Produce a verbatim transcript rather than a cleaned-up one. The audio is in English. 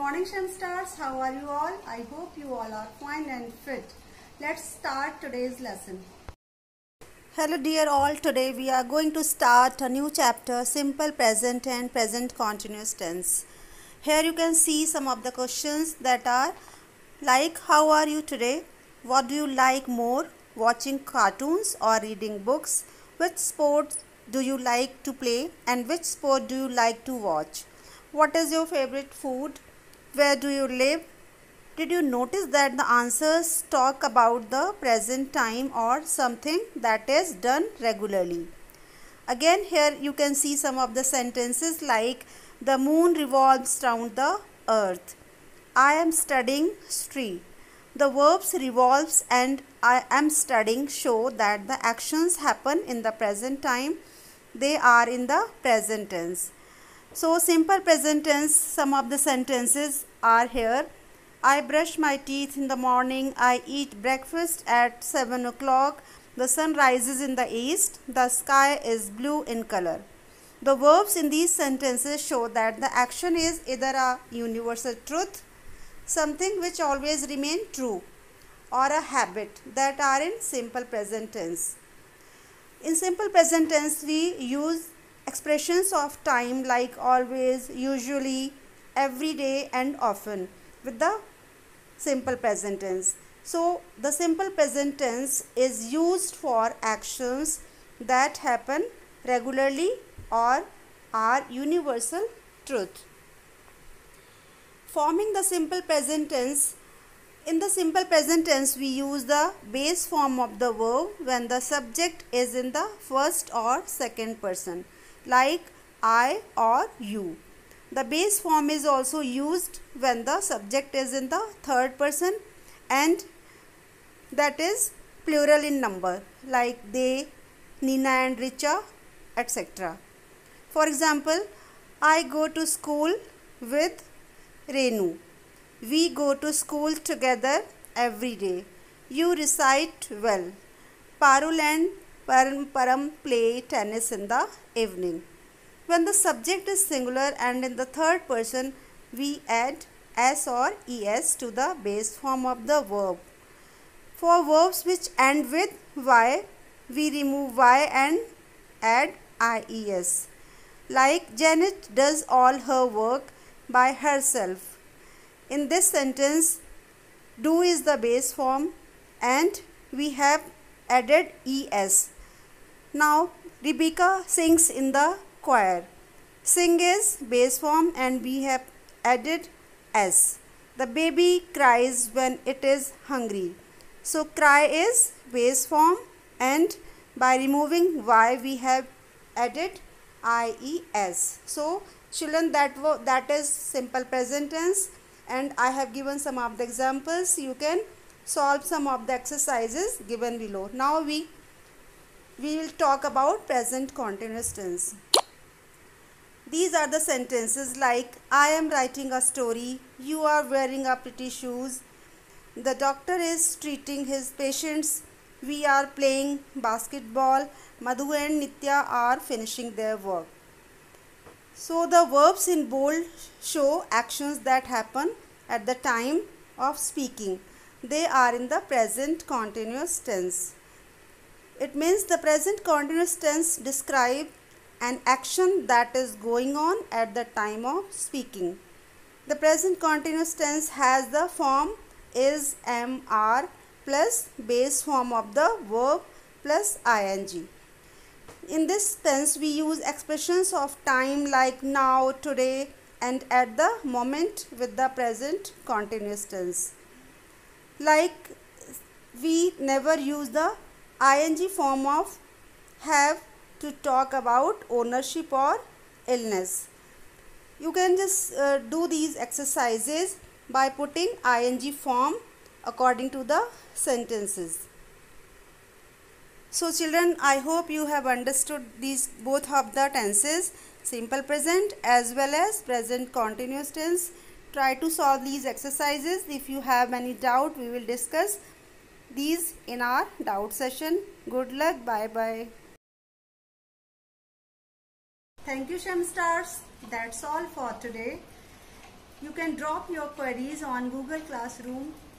morning, Shem Stars. How are you all? I hope you all are fine and fit. Let's start today's lesson. Hello dear all. Today we are going to start a new chapter, simple present and present continuous tense. Here you can see some of the questions that are like, how are you today? What do you like more, watching cartoons or reading books? Which sports do you like to play and which sport do you like to watch? What is your favorite food? Where do you live? Did you notice that the answers talk about the present time or something that is done regularly? Again, here you can see some of the sentences like, the moon revolves round the earth. I am studying history. The verbs revolves and I am studying show that the actions happen in the present time. They are in the present tense. So simple present tense, some of the sentences are here. I brush my teeth in the morning. I eat breakfast at seven o'clock. The sun rises in the east. The sky is blue in color. The verbs in these sentences show that the action is either a universal truth, something which always remain true, or a habit that are in simple present tense. In simple present tense, we use expressions of time like always, usually, every day and often with the simple present tense. So the simple present tense is used for actions that happen regularly or are universal truth. Forming the simple present tense, in the simple present tense we use the base form of the verb when the subject is in the first or second person, like I or you. The base form is also used when the subject is in the third person and that is plural in number, like they, Nina and Richa, et cetera. For example, I go to school with Renu. We go to school together every day. You recite well. Parul and Param, Param play tennis in the evening. When the subject is singular and in the third person, we add s or es to the base form of the verb. For verbs which end with y, we remove y and add ies. Like Janet does all her work by herself. In this sentence, do is the base form and we have added es. Now, Rebecca sings in the choir. Sing is base form and we have added s. The baby cries when it is hungry. So, cry is base form and by removing y we have added ies. So, children, that, that is simple present tense. And I have given some of the examples. You can solve some of the exercises given below. Now we, we will talk about present continuous tense. These are the sentences like, I am writing a story, you are wearing a pretty shoes, the doctor is treating his patients, we are playing basketball, Madhu and Nitya are finishing their work. So the verbs in bold show actions that happen at the time of speaking. They are in the present continuous tense. It means the present continuous tense describes an action that is going on at the time of speaking. The present continuous tense has the form is, am, are plus base form of the verb plus ing. In this tense, we use expressions of time like now, today, and at the moment with the present continuous tense. Like we never use the ing form of have to talk about ownership or illness. You can just uh, do these exercises by putting ing form according to the sentences. So children, I hope you have understood these both of the tenses, simple present as well as present continuous tense. Try to solve these exercises. If you have any doubt, we will discuss these in our doubt session. Good luck. Bye bye. Thank you, Shem Stars. That's all for today. You can drop your queries on Google Classroom